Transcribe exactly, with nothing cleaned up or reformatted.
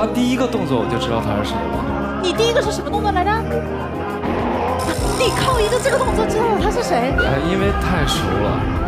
刚第一个动作我就知道他是谁了。 你第一个是什么动作来着？你靠一个这个动作知道了他是谁？ 哎，因为太熟了。